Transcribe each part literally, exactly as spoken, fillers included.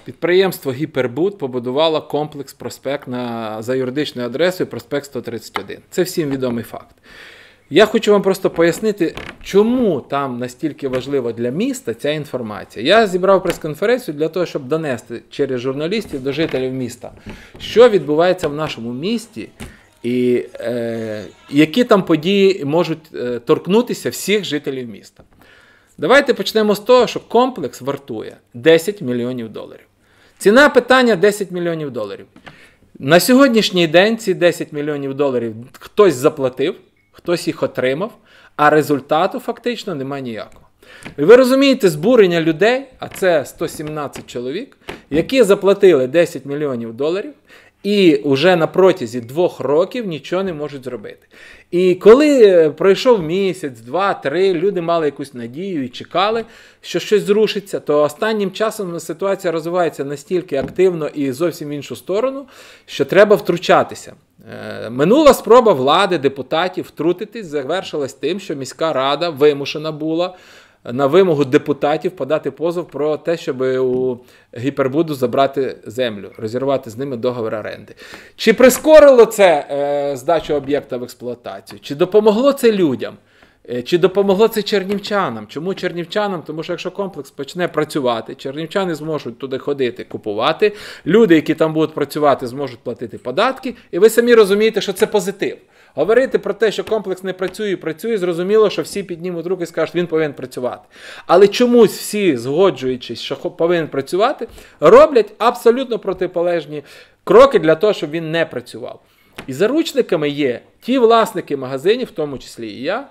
Підприємство «Гіпербуд» побудувало комплекс «Проспект» на, за юридичною адресою «Проспект сто тридцять один». Це всім відомий факт. Я хочу вам просто пояснити, чому там настільки важлива для міста ця інформація. Я зібрав прес-конференцію для того, щоб донести через журналістів до жителів міста, що відбувається в нашому місті і е, які там події можуть е, торкнутися всіх жителів міста. Давайте почнемо з того, що комплекс вартує десять мільйонів доларів. Ціна питання десять мільйонів доларів. На сьогоднішній день ці десять мільйонів доларів хтось заплатив, хтось їх отримав, а результату фактично немає ніякого. І ви розумієте збурення людей, а це сто сімнадцять чоловік, які заплатили десять мільйонів доларів і вже на протязі двох років нічого не можуть зробити. І коли пройшов місяць, два, три, люди мали якусь надію і чекали, що щось зрушиться, то останнім часом ситуація розвивається настільки активно і зовсім в іншу сторону, що треба втручатися. Минула спроба влади, депутатів втрутитись завершилась тим, що міська рада вимушена була на вимогу депутатів подати позов про те, щоб у «Гіпербуду» забрати землю, розірвати з ними договір оренди. Чи прискорило це е, здачу об'єкта в експлуатацію? Чи допомогло це людям? Е, чи допомогло це чернівчанам? Чому чернівчанам? Тому що якщо комплекс почне працювати, чернівчани зможуть туди ходити, купувати, люди, які там будуть працювати, зможуть платити податки, і ви самі розумієте, що це позитив. Говорити про те, що комплекс не працює і працює, зрозуміло, що всі піднімуть руки і скажуть, він повинен працювати. Але чомусь всі, згоджуючись, що повинен працювати, роблять абсолютно протиполежні кроки для того, щоб він не працював. І заручниками є ті власники магазинів, в тому числі і я,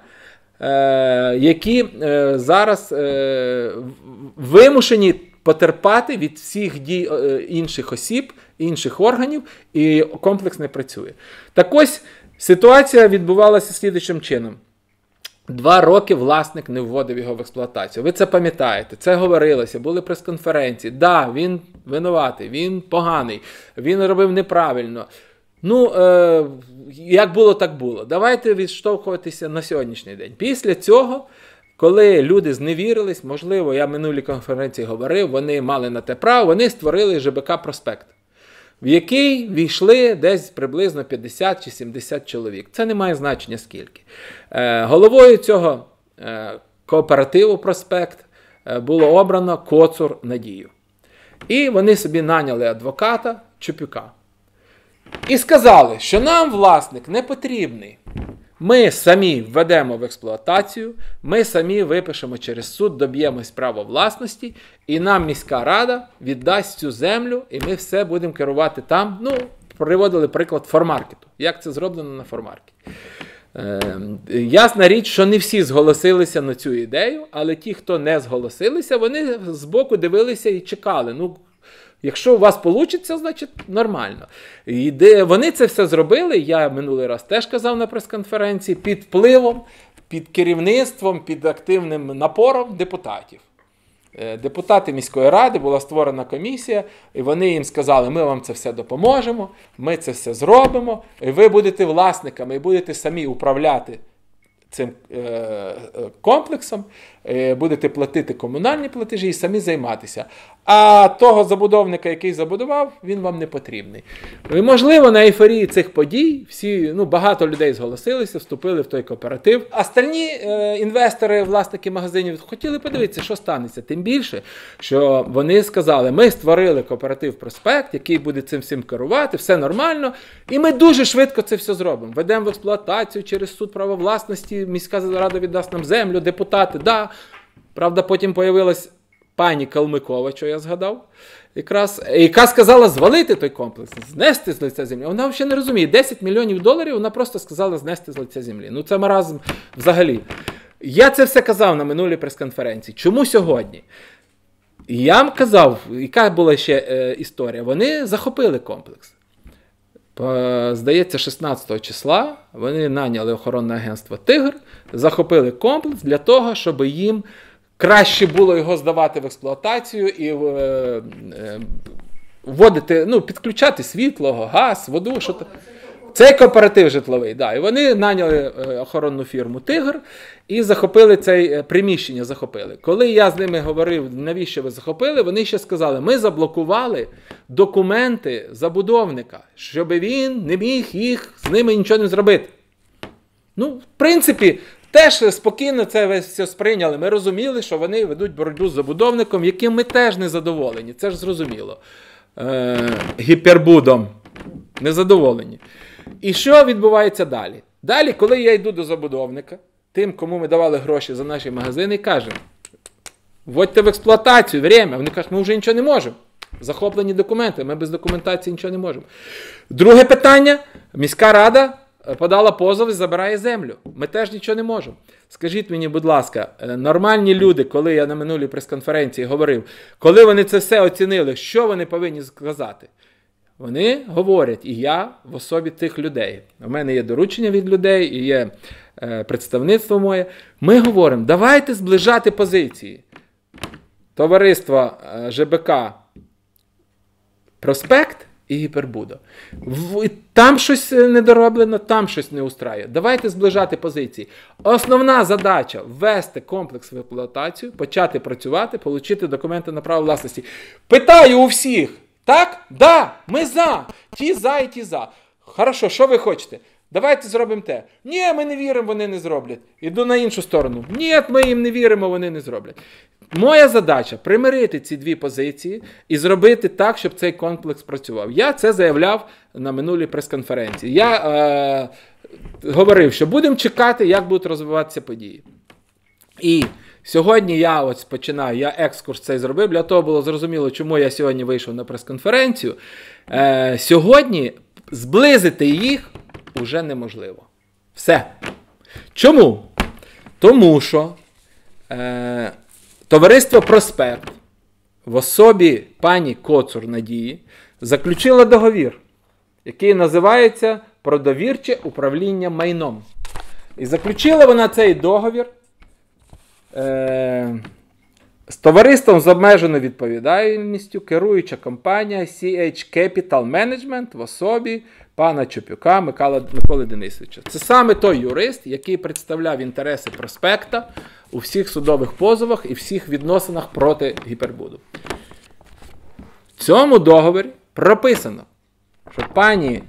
е- які е- зараз е- вимушені потерпати від всіх дій е- інших осіб, інших органів, і комплекс не працює. Так ось, ситуація відбувалася слідуючим чином. Два роки власник не вводив його в експлуатацію. Ви це пам'ятаєте, це говорилося, були прес-конференції. Да, він винуватий, він поганий, він робив неправильно. Ну, е, як було, так було. Давайте відштовхуватися на сьогоднішній день. Після цього, коли люди зневірились, можливо, я в минулій конференції говорив, вони мали на те право, вони створили ЖБК «Проспект», в який війшли десь приблизно п'ятдесят чи сімдесят чоловік. Це не має значення скільки. Е, головою цього е, кооперативу «Проспект» е, було обрано Коцур Надію. І вони собі наняли адвоката Чупюка. І сказали, що нам власник не потрібний. Ми самі введемо в експлуатацію, ми самі випишемо через суд, доб'ємось права власності, і нам міська рада віддасть цю землю, і ми все будемо керувати там. Ну, приводили приклад Формаркету. Як це зроблено на Формаркеті. Е, ясна річ, що не всі зголосилися на цю ідею, але ті, хто не зголосилися, вони збоку дивилися і чекали. Ну, якщо у вас вийде, значить нормально. І де вони це все зробили, я минулий раз теж казав на прес-конференції, під впливом, під керівництвом, під активним напором депутатів. Депутати міської ради, була створена комісія, і вони їм сказали, ми вам це все допоможемо, ми це все зробимо, і ви будете власниками, і будете самі управляти цим е, комплексом, е, будете платити комунальні платежі і самі займатися. А того забудовника, який забудував, він вам не потрібний. І, можливо, на ейфорії цих подій всі, ну, багато людей зголосилися, вступили в той кооператив. Остальні е, інвестори, власники магазинів хотіли подивитися, що станеться. Тим більше, що вони сказали, ми створили кооператив «Проспект», який буде цим всім керувати, все нормально, і ми дуже швидко це все зробимо. Ведемо в експлуатацію через суд права власності, міська рада віддасть нам землю, депутати, да. Правда, потім появилась пані Калмикова, що я згадав, якраз, яка сказала звалити той комплекс, знести з лиця землі. Вона взагалі не розуміє, десять мільйонів доларів вона просто сказала знести з лиця землі. Ну це маразм взагалі. Я це все казав на минулій прес-конференції. Чому сьогодні? Я вам казав, яка була ще е, історія. Вони захопили комплекс. Здається, шістнадцятого числа вони наняли охоронне агентство «Тигр», захопили комплекс для того, щоб їм краще було його здавати в експлуатацію і е, е, вводити, ну, підключати світло, газ, воду, що то. Цей кооператив житловий, да, і вони наняли охоронну фірму «Тигр» і захопили це приміщення, захопили. Коли я з ними говорив, навіщо ви захопили, вони ще сказали, ми заблокували документи забудовника, щоб він не міг їх, з ними нічого не зробити. Ну, в принципі, теж спокійно це все сприйняли. Ми розуміли, що вони ведуть боротьбу з забудовником, яким ми теж не задоволені, це ж зрозуміло. Е, гіпербудом. Незадоволені. І що відбувається далі? Далі, коли я йду до забудовника, тим, кому ми давали гроші за наші магазини, і кажемо, вводьте в експлуатацію, время. Вони кажуть, ми вже нічого не можемо. Захоплені документи, ми без документації нічого не можемо. Друге питання, міська рада подала позов і забирає землю. Ми теж нічого не можемо. Скажіть мені, будь ласка, нормальні люди, коли я на минулій прес-конференції говорив, коли вони це все оцінили, що вони повинні сказати? Вони говорять, і я в особі тих людей. У мене є доручення від людей, і є е, представництво моє. Ми говоримо, давайте зближати позиції. Товариство е, ЖБК «Проспект» і «Гіпербуда». В, там щось недороблено, там щось не устраює. Давайте зближати позиції. Основна задача – ввести комплекс в експлуатацію, почати працювати, отримати документи на право власності. Питаю у всіх. Так? Да, ми за. Ті за і ті за. Хорошо, що ви хочете? Давайте зробимо те. Ні, ми не віримо, вони не зроблять. Іду на іншу сторону. Ні, ми їм не віримо, вони не зроблять. Моя задача – примирити ці дві позиції і зробити так, щоб цей комплекс працював. Я це заявляв на минулій прес-конференції. Я е- говорив, що будемо чекати, як будуть розвиватися події. І сьогодні я ось починаю, я екскурс цей зробив, для того було зрозуміло, чому я сьогодні вийшов на прес-конференцію. Е, сьогодні зблизити їх уже неможливо. Все. Чому? Тому що е, товариство «Проспект» в особі пані Коцур Надії заключило договір, який називається «Про довірче управління майном». І заключила вона цей договір з товариством з обмеженою відповідальністю керуюча компанія сі ейч Capital Management в особі пана Чупюка Миколи, Миколи Денисовича. Це саме той юрист, який представляв інтереси «Проспекта» у всіх судових позовах і всіх відносинах проти Гіпербуду. В цьому договорі прописано, що пані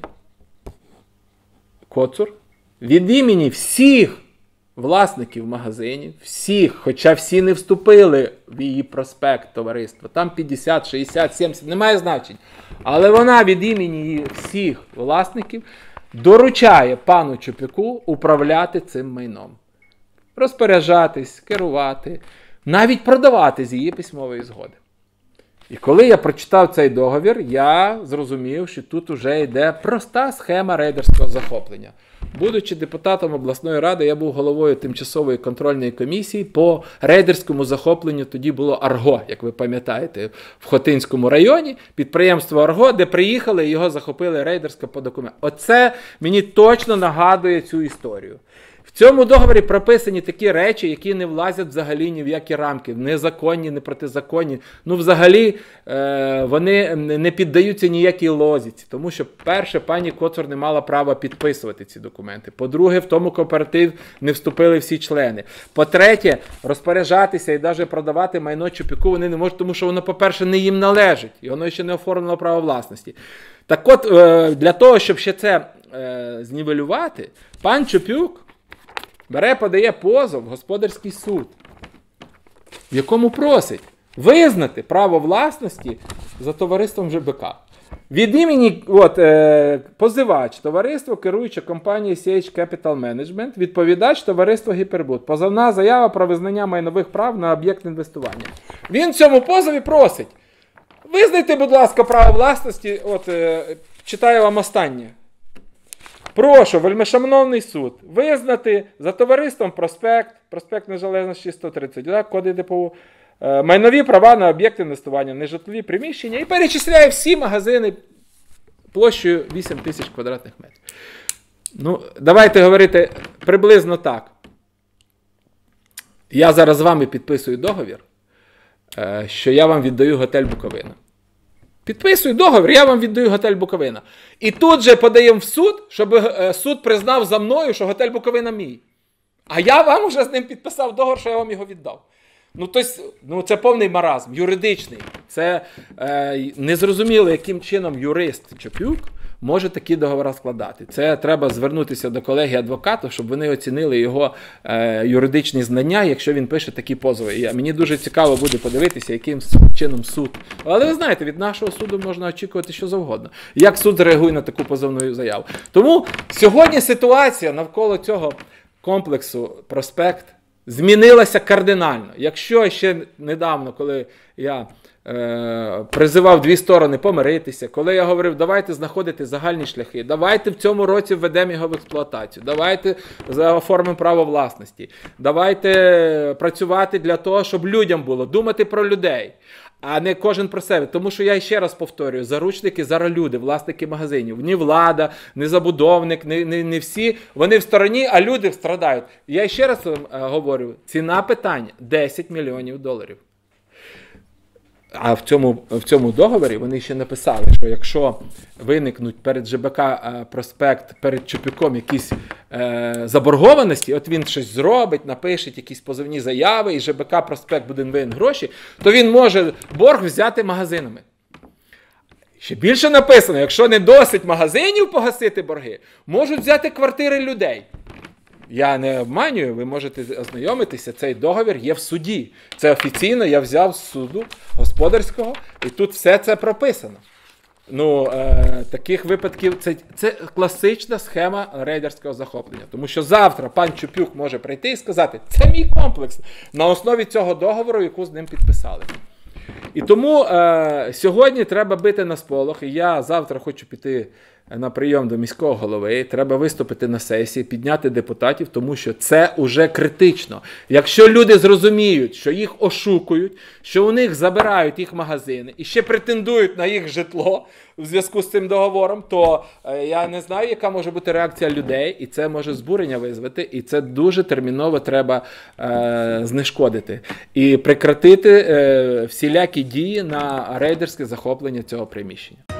Коцур від імені всіх власників магазинів, всіх, хоча всі не вступили в її проспект товариства, там п'ятдесят, шістдесят, сімдесят, немає значень. Але вона від імені всіх власників доручає пану Чупюку управляти цим майном. Розпоряджатись, керувати, навіть продавати з її письмової згоди. І коли я прочитав цей договір, я зрозумів, що тут вже йде проста схема рейдерського захоплення. Будучи депутатом обласної ради, я був головою тимчасової контрольної комісії по рейдерському захопленню, тоді було «Арго», як ви пам'ятаєте, в Хотинському районі, підприємство «Арго», де приїхали і його захопили рейдерсько по документам. Оце мені точно нагадує цю історію. В цьому договорі прописані такі речі, які не влазять взагалі ні в які рамки, незаконні, не протизаконні. Ну, взагалі, е, вони не піддаються ніякій логіці, тому що, перше, пані Коцур не мала права підписувати ці документи. По-друге, в тому кооператив не вступили всі члени. По-третє, розпоряджатися і навіть продавати майно Чупюку вони не можуть, тому що воно, по-перше, не їм належить, і воно ще не оформлено право власності. Так от, е, для того, щоб ще це е, знівелювати, пан Чупюк бере, подає позов в господарський суд, в якому просить визнати право власності за товариством ЖБК. Від імені от, е, позивач товариство, керуюча компанія сі ейч Capital Management, відповідач товариство Гіпербуд. Позовна заява про визнання майнових прав на об'єкт інвестування. Він в цьому позові просить, визнайте, будь ласка, право власності, от, е, читаю вам останнє. Прошу, вельмишановний суд, визнати за товариством «Проспект», «Проспект Незалежності сто тридцять», так, коди ДПУ, е, майнові права на об'єкт інвестування, нежитлові приміщення і перечисляє всі магазини площею вісім тисяч квадратних метрів. Ну, давайте говорити приблизно так. Я зараз з вами підписую договір, е, що я вам віддаю готель «Буковина». Підписуй договір, я вам віддаю готель Буковина. І тут же подаємо в суд, щоб е, суд признав за мною, що готель Буковина мій. А я вам уже з ним підписав договір, що я вам його віддав. Ну, тобто, ну це повний маразм, юридичний. Це е, незрозуміло, яким чином юрист Чапюк може такі договори складати. Це треба звернутися до колеги адвокатів, щоб вони оцінили його е, юридичні знання, якщо він пише такі позови. І мені дуже цікаво буде подивитися, яким чином суд. Але ви знаєте, від нашого суду можна очікувати що завгодно. Як суд реагує на таку позовну заяву. Тому сьогодні ситуація навколо цього комплексу «Проспект» змінилася кардинально. Якщо ще недавно, коли я е, призивав дві сторони помиритися, коли я говорив, давайте знаходити загальні шляхи, давайте в цьому році введемо його в експлуатацію, давайте оформимо право власності, давайте працювати для того, щоб людям було, думати про людей, а не кожен про себе. Тому що я ще раз повторюю, заручники зараз люди, власники магазинів. Ні влада, ні забудовник, ні, ні, ні всі. Вони в стороні, а люди страдають. Я ще раз вам говорю, ціна питання десять мільйонів доларів. А в цьому, в цьому договорі вони ще написали, що якщо виникнуть перед ЖБК «Проспект», перед Чапюком якісь е, заборгованості, от він щось зробить, напише якісь позовні заяви, і ЖБК «Проспект» буде винен гроші, то він може борг взяти магазинами. Ще більше написано, якщо не досить магазинів погасити борги, можуть взяти квартири людей. Я не обманюю, ви можете ознайомитися, цей договір є в суді. Це офіційно я взяв з суду господарського, і тут все це прописано. Ну, е, таких випадків, це, це класична схема рейдерського захоплення. Тому що завтра пан Чапюк може прийти і сказати, це мій комплекс, на основі цього договору, яку з ним підписали. І тому е, сьогодні треба бити на сполох, і я завтра хочу піти на прийом до міського голови, треба виступити на сесії, підняти депутатів, тому що це уже критично. Якщо люди зрозуміють, що їх ошукують, що у них забирають їх магазини і ще претендують на їх житло в зв'язку з цим договором, то е, я не знаю, яка може бути реакція людей, і це може збурення визвати, і це дуже терміново треба е, знешкодити. І прекратити е, всілякі дії на рейдерське захоплення цього приміщення.